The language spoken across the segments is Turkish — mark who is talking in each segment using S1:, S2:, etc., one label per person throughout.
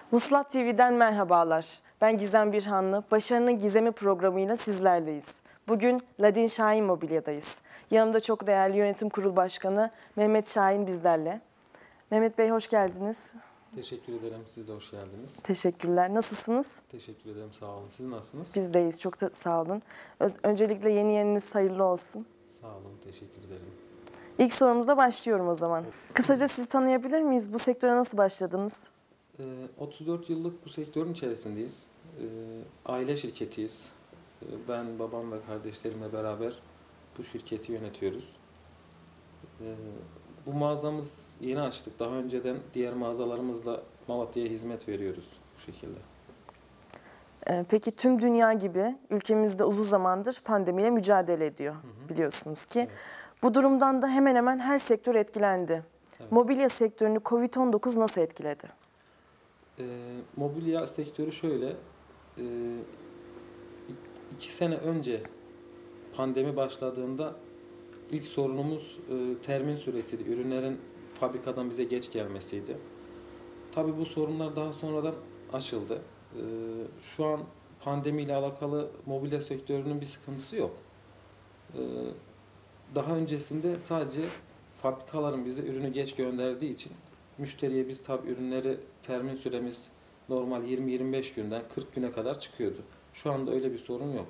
S1: Vuslat TV'den merhabalar. Ben Gizem Birhanlı. Başarının Gizemi programıyla sizlerleyiz. Bugün Ladin Şahin Mobilya'dayız. Yanımda çok değerli Yönetim Kurulu Başkanı Mehmet Şahin bizlerle. Mehmet Bey hoş geldiniz.
S2: Teşekkür ederim. Siz de hoş geldiniz.
S1: Teşekkürler. Nasılsınız?
S2: Teşekkür ederim. Sağ olun. Siz nasılsınız?
S1: Biz deyiz. Çok da sağ olun. Öncelikle yeni yeriniz hayırlı olsun.
S2: Sağ olun. Teşekkür ederim.
S1: İlk sorumuzla başlıyorum o zaman. Kısaca sizi tanıyabilir miyiz? Bu sektöre nasıl başladınız?
S2: 34 yıllık bu sektörün içerisindeyiz. Aile şirketiyiz. Ben, babam ve kardeşlerimle beraber bu şirketi yönetiyoruz. Bu mağazamız yeni açtık. Daha önceden diğer mağazalarımızla Malatya'ya hizmet veriyoruz bu şekilde.
S1: Peki tüm dünya gibi ülkemizde uzun zamandır pandemiyle mücadele ediyor biliyorsunuz ki.
S2: Evet.
S1: Bu durumdan da hemen hemen her sektör etkilendi.
S2: Evet.
S1: Mobilya sektörünü Covid-19 nasıl etkiledi?
S2: Mobilya sektörü şöyle, 2 sene önce pandemi başladığında ilk sorunumuz termin süresiydi. Ürünlerin fabrikadan bize geç gelmesiydi. Tabii bu sorunlar daha sonradan aşıldı. Şu an pandemiyle alakalı mobilya sektörünün bir sıkıntısı yok. Daha öncesinde sadece fabrikaların bize ürünü geç gönderdiği için müşteriye biz tabii ürünleri termin süremiz normal 20-25 günden 40 güne kadar çıkıyordu. Şu anda öyle bir sorun yok.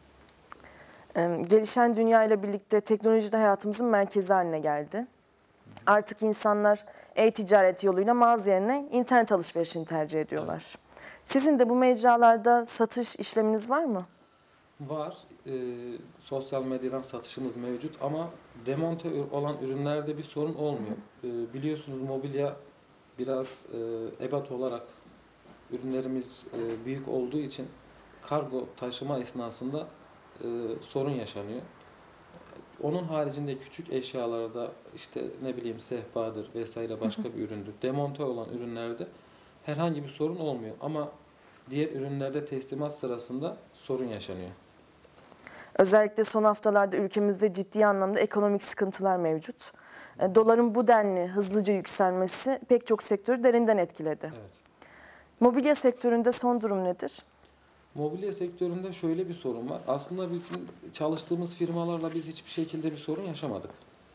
S1: Gelişen dünya ile birlikte teknoloji de hayatımızın merkezi haline geldi. Artık insanlar e-ticaret yoluyla mağaza yerine internet alışverişini tercih ediyorlar.
S2: Evet.
S1: Sizin de bu mecralarda satış işleminiz var mı?
S2: Var. Sosyal medyadan satışımız mevcut ama demonte olan ürünlerde bir sorun olmuyor. Biliyorsunuz mobilya biraz ebat olarak ürünlerimiz büyük olduğu için kargo taşıma esnasında sorun yaşanıyor. Onun haricinde küçük eşyalarda işte ne bileyim sehpadır vesaire başka bir üründür. Demonte olan ürünlerde herhangi bir sorun olmuyor ama diğer ürünlerde teslimat sırasında sorun yaşanıyor.
S1: Özellikle son haftalarda ülkemizde ciddi anlamda ekonomik sıkıntılar mevcut. Doların bu denli hızlıca yükselmesi pek çok sektörü derinden etkiledi.
S2: Evet.
S1: Mobilya sektöründe son durum nedir?
S2: Mobilya sektöründe şöyle bir sorun var. Aslında bizim çalıştığımız firmalarla biz hiçbir şekilde bir sorun yaşamadık.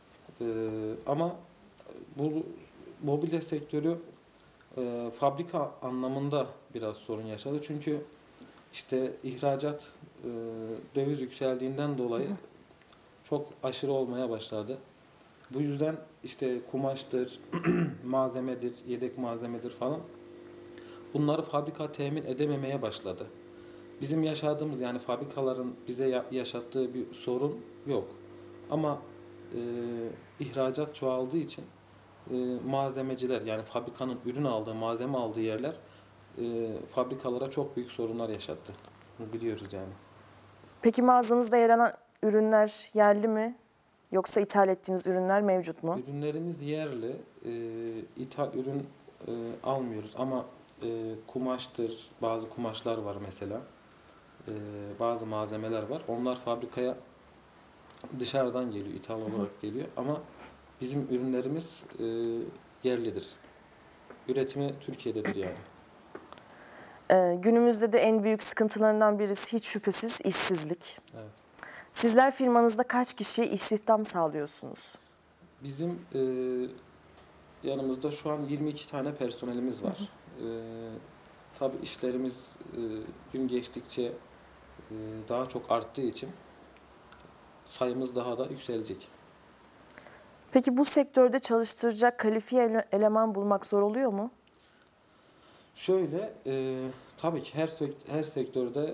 S2: Ama bu mobilya sektörü fabrika anlamında biraz sorun yaşadı. Çünkü işte ihracat döviz yükseldiğinden dolayı çok aşırı olmaya başladı. Bu yüzden işte kumaştır, malzemedir, yedek malzemedir falan bunları fabrika temin edememeye başladı. Bizim yaşadığımız yani fabrikaların bize yaşattığı bir sorun yok. Ama ihracat çoğaldığı için malzemeciler yani fabrikanın ürün aldığı, malzeme aldığı yerler fabrikalara çok büyük sorunlar yaşattı. Bunu biliyoruz yani.
S1: Peki mağazanızda yer alan ürünler yerli mi? Yoksa ithal ettiğiniz ürünler mevcut mu?
S2: Ürünlerimiz yerli. İthal ürün almıyoruz ama kumaştır, bazı kumaşlar var mesela. Bazı malzemeler var. Onlar fabrikaya dışarıdan geliyor, ithal olarak geliyor ama bizim ürünlerimiz yerlidir. Üretimi Türkiye'dedir yani.
S1: Günümüzde de en büyük sıkıntılarından birisi hiç şüphesiz işsizlik.
S2: Evet.
S1: Sizler firmanızda kaç kişiye istihdam sağlıyorsunuz?
S2: Bizim yanımızda şu an 22 tane personelimiz var. Tabii işlerimiz gün geçtikçe daha çok arttığı için sayımız daha da yükselecek.
S1: Peki bu sektörde çalıştıracak kalifiye eleman bulmak zor oluyor mu?
S2: Şöyle, tabii ki her sektörde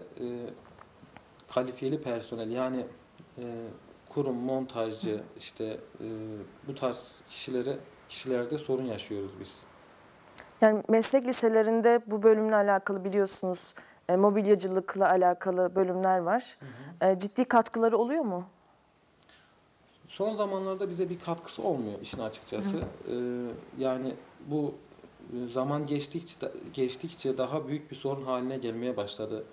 S2: kalifiyeli personel yani kurum, montajcı işte bu tarz kişilerde sorun yaşıyoruz biz.
S1: Yani meslek liselerinde bu bölümle alakalı biliyorsunuz mobilyacılıkla alakalı bölümler var. Ciddi katkıları oluyor mu?
S2: Son zamanlarda bize bir katkısı olmuyor işin açıkçası. Yani bu zaman geçtikçe daha büyük bir sorun haline gelmeye başladı.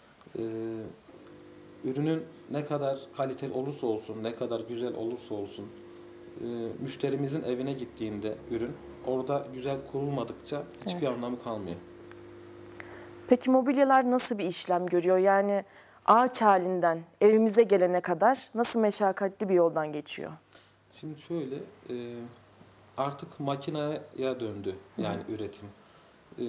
S2: Ürünün ne kadar kaliteli olursa olsun, ne kadar güzel olursa olsun, müşterimizin evine gittiğinde ürün orada güzel kurulmadıkça hiçbir
S1: Evet.
S2: anlamı kalmıyor.
S1: Peki mobilyalar nasıl bir işlem görüyor? Yani ağaç halinden evimize gelene kadar nasıl meşakkatli bir yoldan geçiyor?
S2: Şimdi şöyle, artık makineye döndü yani üretim. E,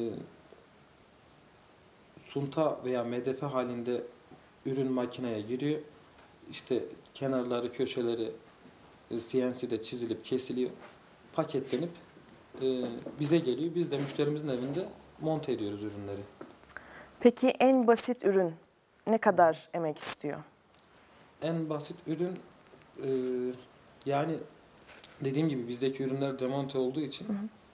S2: Sunta veya medefe halinde ürün makineye giriyor. İşte kenarları, köşeleri CNC'de çizilip kesiliyor. Paketlenip bize geliyor. Biz de müşterimizin evinde monte ediyoruz ürünleri.
S1: Peki en basit ürün ne kadar emek istiyor?
S2: En basit ürün e, yani dediğim gibi bizdeki ürünler demonte olduğu için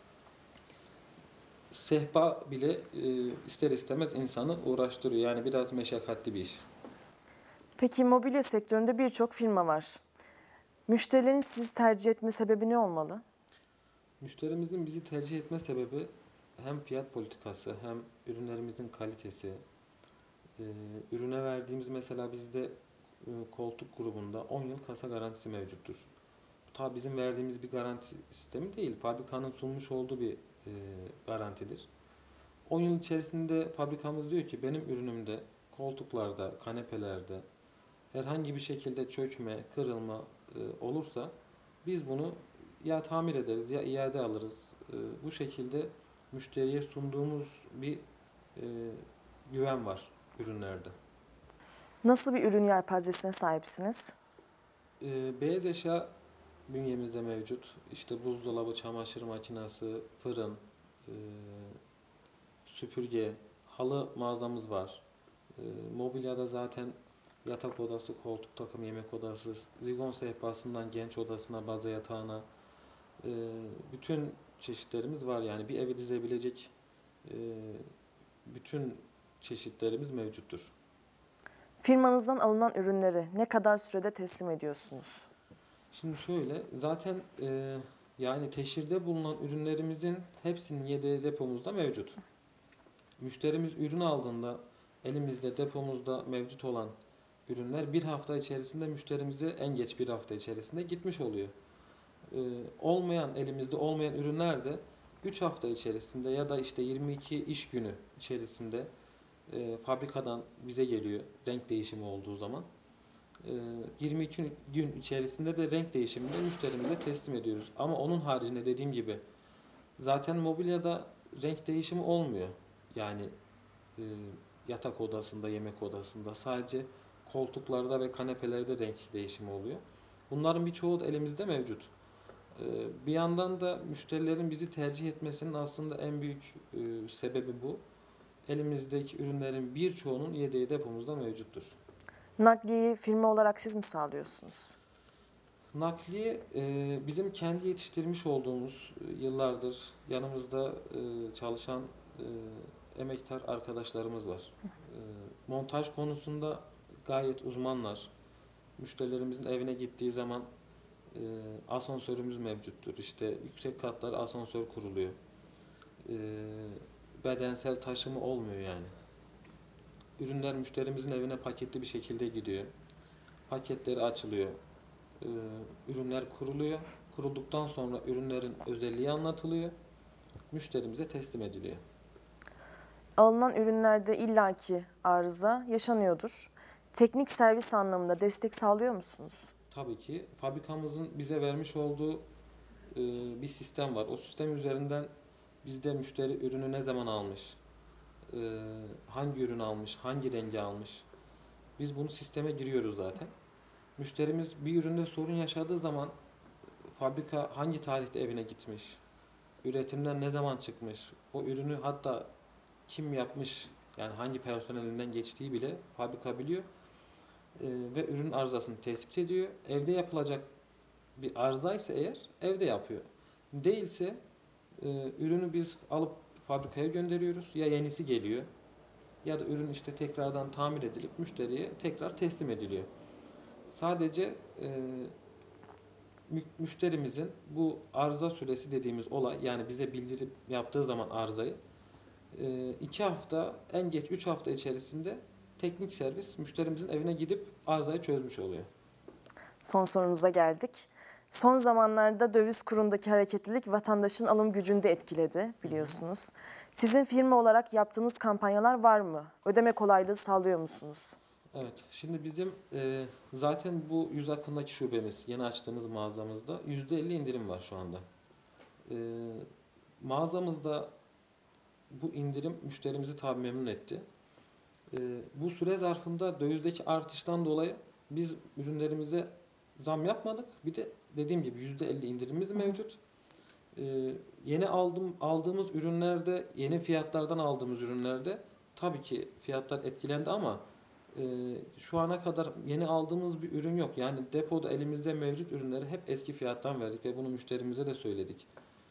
S2: sehpa bile ister istemez insanı uğraştırıyor. Yani biraz meşakkatli bir iş.
S1: Peki mobilya sektöründe birçok firma var. Müşterilerin sizi tercih etme sebebi ne olmalı?
S2: Müşterimizin bizi tercih etme sebebi hem fiyat politikası hem ürünlerimizin kalitesi. Ürüne verdiğimiz mesela bizde koltuk grubunda 10 yıl kasa garantisi mevcuttur. Bu tabi bizim verdiğimiz bir garanti sistemi değil. Fabrikanın sunmuş olduğu bir garantidir. 10 yıl içerisinde fabrikamız diyor ki benim ürünümde koltuklarda, kanepelerde herhangi bir şekilde çökme, kırılma olursa biz bunu ya tamir ederiz ya iade alırız. Bu şekilde müşteriye sunduğumuz bir e, güven var ürünlerde.
S1: Nasıl bir ürün yelpazesine sahipsiniz?
S2: Beyaz eşya bünyemizde mevcut. İşte buzdolabı, çamaşır makinesi, fırın, e, süpürge, halı mağazamız var. Mobilyada zaten yatak odası, koltuk takım, yemek odası, zigon sehpasından genç odasına, baza yatağına e, bütün çeşitlerimiz var. Yani bir evi dizebilecek e, bütün çeşitlerimiz mevcuttur.
S1: Firmanızdan alınan ürünleri ne kadar sürede teslim ediyorsunuz?
S2: Şimdi şöyle, zaten yani teşhirde bulunan ürünlerimizin hepsinin yedeği depomuzda mevcut. Müşterimiz ürün aldığında elimizde depomuzda mevcut olan ürünler bir hafta içerisinde müşterimize en geç bir hafta içerisinde gitmiş oluyor. Elimizde olmayan ürünler de 3 hafta içerisinde ya da işte 22 iş günü içerisinde fabrikadan bize geliyor renk değişimi olduğu zaman. 22 gün içerisinde de renk değişiminde müşterimize teslim ediyoruz. Ama onun haricinde dediğim gibi zaten mobilyada renk değişimi olmuyor. Yani e, yatak odasında, yemek odasında sadece koltuklarda ve kanepelerde renk değişimi oluyor. Bunların birçoğu da elimizde mevcut. Bir yandan da müşterilerin bizi tercih etmesinin aslında en büyük sebebi bu. Elimizdeki ürünlerin birçoğunun yedeği depomuzda mevcuttur.
S1: Nakliyeyi firma olarak siz mi sağlıyorsunuz?
S2: Nakliye bizim kendi yetiştirmiş olduğumuz yıllardır yanımızda çalışan emektar arkadaşlarımız var. Montaj konusunda gayet uzmanlar. Müşterilerimizin evine gittiği zaman asansörümüz mevcuttur. İşte yüksek katlar asansör kuruluyor. E, Bedensel taşıma olmuyor yani. Ürünler müşterimizin evine paketli bir şekilde gidiyor. Paketleri açılıyor. e, Ürünler kuruluyor. Kurulduktan sonra ürünlerin özelliği anlatılıyor. Müşterimize teslim ediliyor.
S1: Alınan ürünlerde illaki arıza yaşanıyordur. Teknik servis anlamında destek sağlıyor musunuz?
S2: Tabii ki fabrikamızın bize vermiş olduğu bir sistem var. O sistem üzerinden bizde müşteri ürünü ne zaman almış, hangi ürün almış, hangi rengi almış. Biz bunu sisteme giriyoruz zaten. Müşterimiz bir üründe sorun yaşadığı zaman fabrika hangi tarihte evine gitmiş, üretimden ne zaman çıkmış, o ürünü hatta kim yapmış, yani hangi personelinden geçtiği bile fabrika biliyor. Ve ürün arızasını tespit ediyor. Evde yapılacak bir arıza ise eğer evde yapıyor. Değilse ürünü biz alıp fabrikaya gönderiyoruz. Ya yenisi geliyor ya da ürün işte tekrardan tamir edilip müşteriye tekrar teslim ediliyor. Sadece müşterimizin bu arıza süresi dediğimiz olay, yani bize bildirip yaptığı zaman arızayı 2 hafta en geç 3 hafta içerisinde teknik servis müşterimizin evine gidip arızayı çözmüş oluyor.
S1: Son sorunuza geldik. Son zamanlarda döviz kurundaki hareketlilik vatandaşın alım gücünü de etkiledi biliyorsunuz. Sizin firma olarak yaptığınız kampanyalar var mı? Ödeme kolaylığı sağlıyor musunuz?
S2: Evet, şimdi bizim zaten bu 100 hakkındaki şubemiz, yeni açtığımız mağazamızda %50 indirim var şu anda. E, Mağazamızda bu indirim müşterimizi tabii memnun etti. Bu süre zarfında dövizdeki artıştan dolayı biz ürünlerimize zam yapmadık. Bir de dediğim gibi %50 indirimimiz mevcut. Yeni aldığımız ürünlerde, yeni fiyatlardan aldığımız ürünlerde tabii ki fiyatlar etkilendi ama şu ana kadar yeni aldığımız bir ürün yok. Yani depoda elimizde mevcut ürünleri hep eski fiyattan verdik ve bunu müşterimize de söyledik.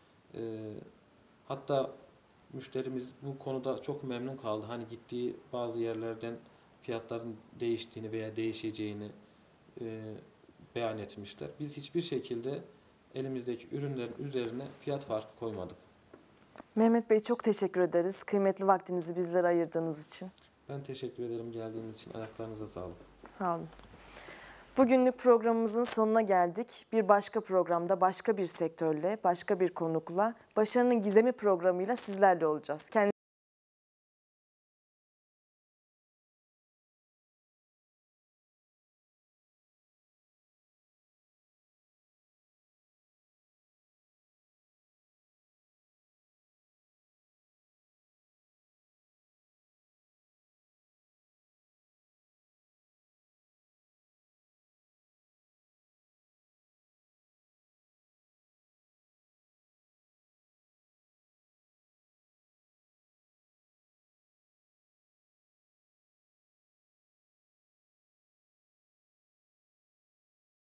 S2: Hatta müşterimiz bu konuda çok memnun kaldı. Hani gittiği bazı yerlerden fiyatların değiştiğini veya değişeceğini beyan etmişler. Biz hiçbir şekilde elimizdeki ürünlerin üzerine fiyat farkı koymadık.
S1: Mehmet Bey çok teşekkür ederiz. Kıymetli vaktinizi bizlere ayırdığınız için.
S2: Ben teşekkür ederim geldiğiniz için. Ayaklarınıza sağlık.
S1: Sağ olun. Bugünlük programımızın sonuna geldik. Bir başka programda başka bir sektörle, başka bir konukla Başarının Gizemi programıyla sizlerle olacağız.